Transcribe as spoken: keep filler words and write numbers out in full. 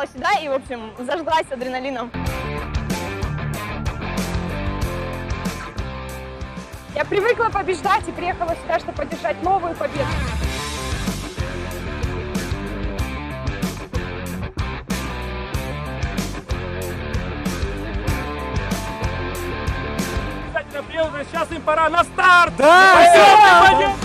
приехала сюда и, в общем, зажглась адреналином. Я привыкла побеждать и приехала сюда, чтобы поддержать новую победу. Сейчас им пора на старт! Да!